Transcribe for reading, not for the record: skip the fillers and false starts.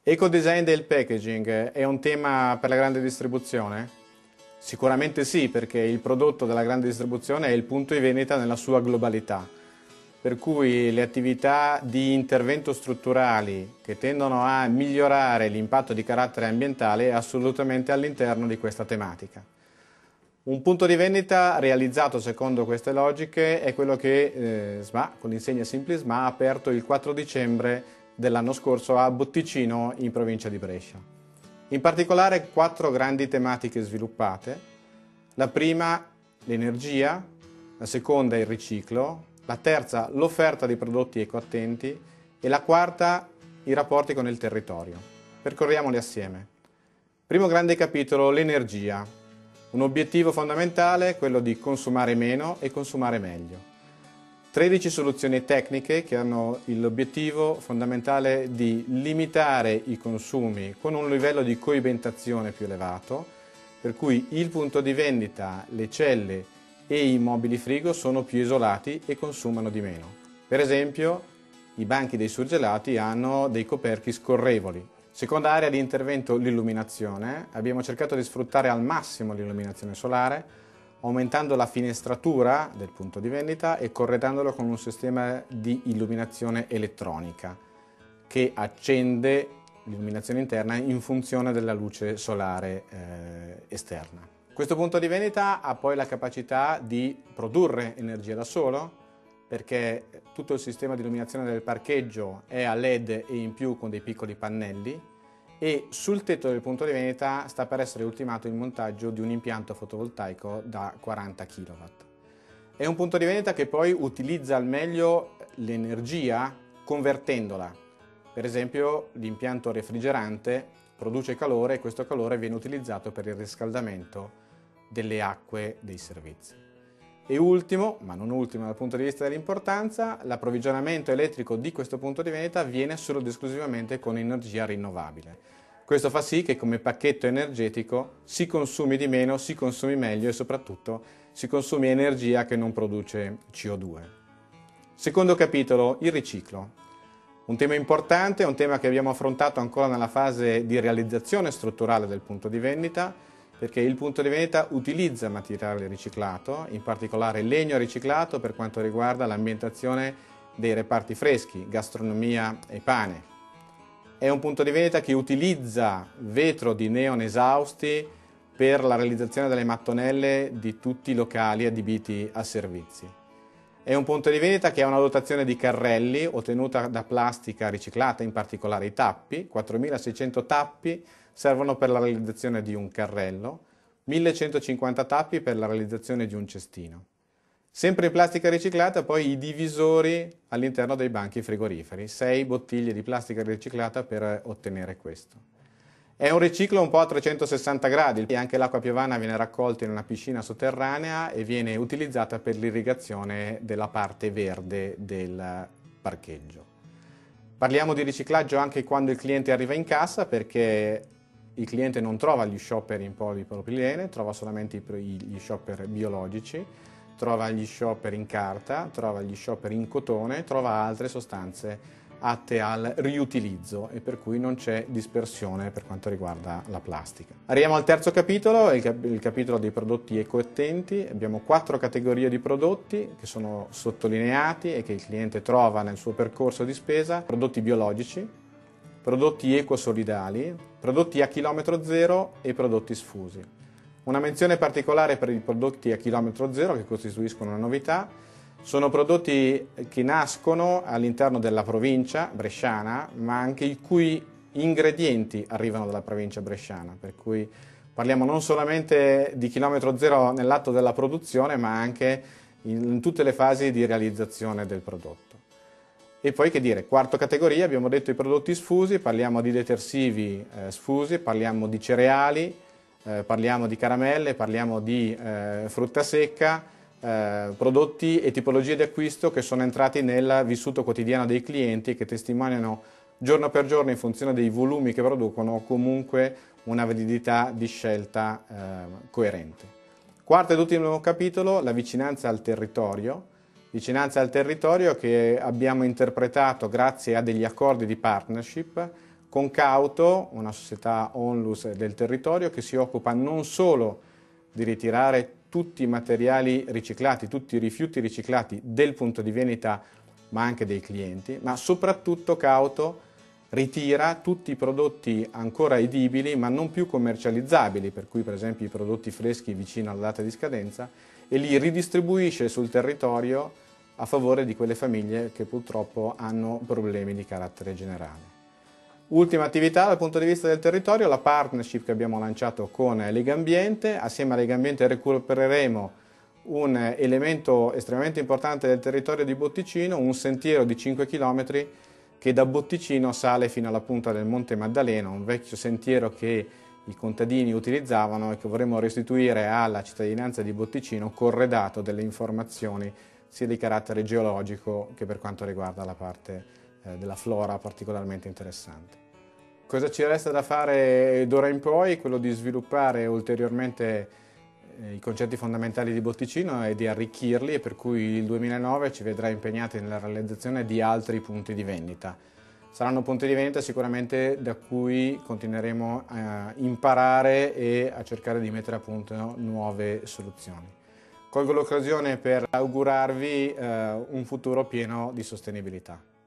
Ecodesign del packaging è un tema per la grande distribuzione? Sicuramente sì, perché il prodotto della grande distribuzione è il punto di vendita nella sua globalità. Per cui le attività di intervento strutturali che tendono a migliorare l'impatto di carattere ambientale è assolutamente all'interno di questa tematica. Un punto di vendita realizzato secondo queste logiche è quello che SMA, con l'insegna Simply SMA, ha aperto il 4 dicembre dell'anno scorso a Botticino in provincia di Brescia. In particolare 4 grandi tematiche sviluppate. La prima, l'energia, la seconda, il riciclo, la terza, l'offerta di prodotti ecoattenti e la quarta, i rapporti con il territorio. Percorriamoli assieme. Primo grande capitolo, l'energia. Un obiettivo fondamentale è quello di consumare meno e consumare meglio. 13 soluzioni tecniche che hanno l'obiettivo fondamentale di limitare i consumi con un livello di coibentazione più elevato, per cui il punto di vendita, le celle e i mobili frigo sono più isolati e consumano di meno. Per esempio, i banchi dei surgelati hanno dei coperchi scorrevoli. Seconda area di intervento, l'illuminazione. Abbiamo cercato di sfruttare al massimo l'illuminazione solare, aumentando la finestratura del punto di vendita e corredandolo con un sistema di illuminazione elettronica che accende l'illuminazione interna in funzione della luce solare esterna. Questo punto di vendita ha poi la capacità di produrre energia da solo, perché tutto il sistema di illuminazione del parcheggio è a LED e in più con dei piccoli pannelli, e sul tetto del punto di vendita sta per essere ultimato il montaggio di un impianto fotovoltaico da 40 kW. È un punto di vendita che poi utilizza al meglio l'energia convertendola. Per esempio, l'impianto refrigerante produce calore e questo calore viene utilizzato per il riscaldamento delle acque dei servizi. E ultimo, ma non ultimo dal punto di vista dell'importanza, l'approvvigionamento elettrico di questo punto di vendita avviene solo ed esclusivamente con energia rinnovabile. Questo fa sì che come pacchetto energetico si consumi di meno, si consumi meglio e soprattutto si consumi energia che non produce CO2. Secondo capitolo, il riciclo. Un tema importante, un tema che abbiamo affrontato ancora nella fase di realizzazione strutturale del punto di vendita, perché il punto di vendita utilizza materiale riciclato, in particolare legno riciclato per quanto riguarda l'ambientazione dei reparti freschi, gastronomia e pane. È un punto di vendita che utilizza vetro di neon esausti per la realizzazione delle mattonelle di tutti i locali adibiti a servizi. È un punto di vendita che ha una dotazione di carrelli ottenuta da plastica riciclata, in particolare i tappi, 4.600 tappi servono per la realizzazione di un carrello, 1.150 tappi per la realizzazione di un cestino. Sempre in plastica riciclata poi i divisori all'interno dei banchi frigoriferi, 6 bottiglie di plastica riciclata per ottenere questo. È un riciclo un po' a 360 gradi, e anche l'acqua piovana viene raccolta in una piscina sotterranea e viene utilizzata per l'irrigazione della parte verde del parcheggio. Parliamo di riciclaggio anche quando il cliente arriva in cassa, perché il cliente non trova gli shopper in polipropilene, trova solamente gli shopper biologici, trova gli shopper in carta, trova gli shopper in cotone, trova altre sostanze atte al riutilizzo e per cui non c'è dispersione per quanto riguarda la plastica. Arriviamo al terzo capitolo, il capitolo dei prodotti ecoattenti. Abbiamo 4 categorie di prodotti che sono sottolineati e che il cliente trova nel suo percorso di spesa: prodotti biologici, prodotti ecosolidali, prodotti a chilometro zero e prodotti sfusi. Una menzione particolare per i prodotti a chilometro zero, che costituiscono una novità. Sono prodotti che nascono all'interno della provincia bresciana, ma anche i cui ingredienti arrivano dalla provincia bresciana, per cui parliamo non solamente di chilometro zero nell'atto della produzione, ma anche in tutte le fasi di realizzazione del prodotto. E poi che dire, quarta categoria, abbiamo detto i prodotti sfusi, parliamo di detersivi sfusi, parliamo di cereali, parliamo di caramelle, parliamo di frutta secca, prodotti e tipologie di acquisto che sono entrati nel vissuto quotidiano dei clienti e che testimoniano giorno per giorno, in funzione dei volumi che producono, comunque una validità di scelta coerente. Quarto ed ultimo capitolo, la vicinanza al territorio. Vicinanza al territorio che abbiamo interpretato grazie a degli accordi di partnership con Cauto, una società onlus del territorio che si occupa non solo di ritirare tutti i materiali riciclati, tutti i rifiuti riciclati del punto di vendita, ma anche dei clienti, ma soprattutto Cauto ritira tutti i prodotti ancora edibili ma non più commercializzabili, per cui per esempio i prodotti freschi vicino alla data di scadenza, e li ridistribuisce sul territorio a favore di quelle famiglie che purtroppo hanno problemi di carattere generale. Ultima attività dal punto di vista del territorio, la partnership che abbiamo lanciato con Legambiente. Assieme a Legambiente recupereremo un elemento estremamente importante del territorio di Botticino, un sentiero di 5 km che da Botticino sale fino alla punta del Monte Maddaleno, un vecchio sentiero che i contadini utilizzavano e che vorremmo restituire alla cittadinanza di Botticino, corredato delle informazioni sia di carattere geologico che per quanto riguarda la parte della flora particolarmente interessante. Cosa ci resta da fare d'ora in poi? Quello di sviluppare ulteriormente i concetti fondamentali di Botticino e di arricchirli, e per cui il 2009 ci vedrà impegnati nella realizzazione di altri punti di vendita. Saranno punti di vendita sicuramente da cui continueremo a imparare e a cercare di mettere a punto nuove soluzioni. Colgo l'occasione per augurarvi un futuro pieno di sostenibilità.